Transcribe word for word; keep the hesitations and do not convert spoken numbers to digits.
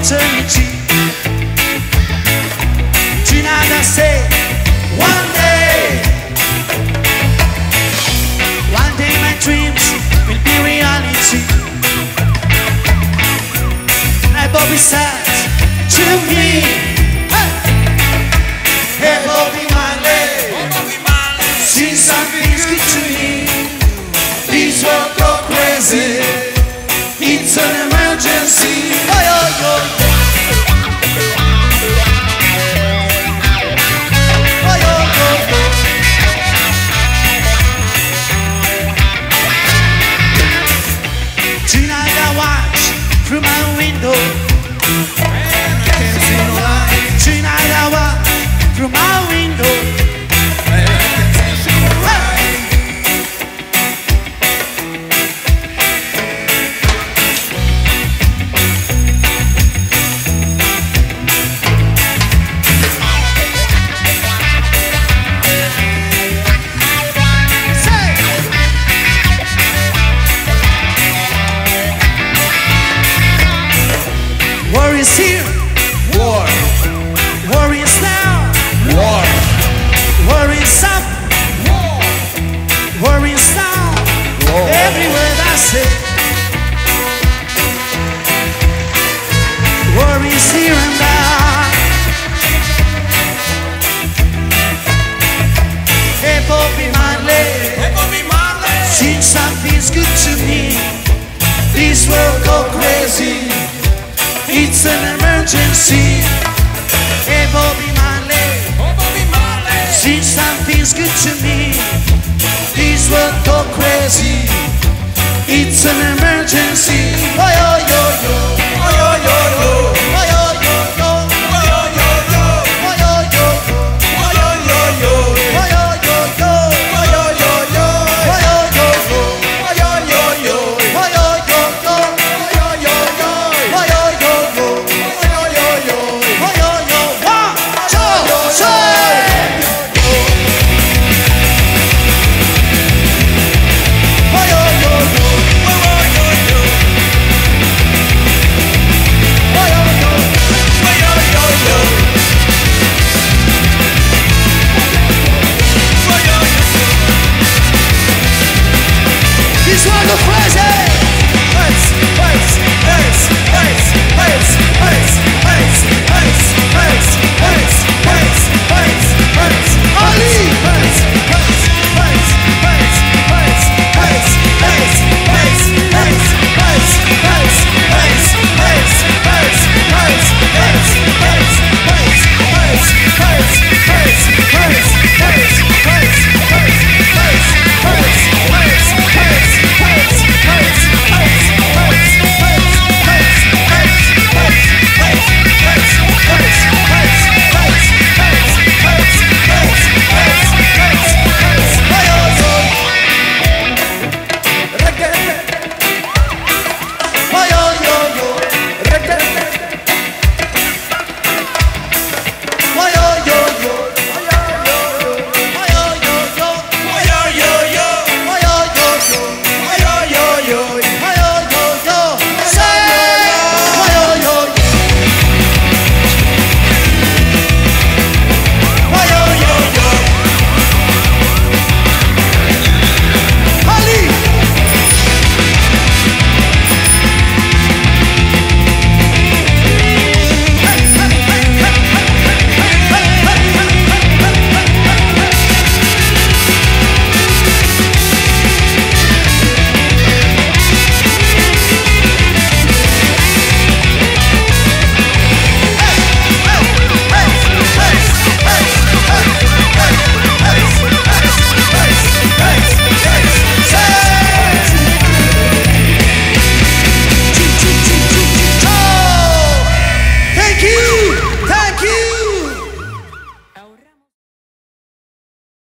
eternity. Tonight I say, one day, one day my dreams will be reality. My Bobby said to me, hey, hey Bobby Marley, see something's good to me. This world go crazy, it's an emergency. Oh, oh, oh. Tonight I watch through my window and I can't see no light. Tonight I watch through my window and I can't see no light. War is here. War. War is now. War. War is up. War. War is down. War. Every word I say. War is here and now. Hey Bobby Marley. Hey Bobby Marley. Since something's good to me, this world go crazy. It's an emergency. Hey Bobby Marley, oh, Bobby Marley. Since something's good to me, this world go crazy. It's an emergency. Oh, oh.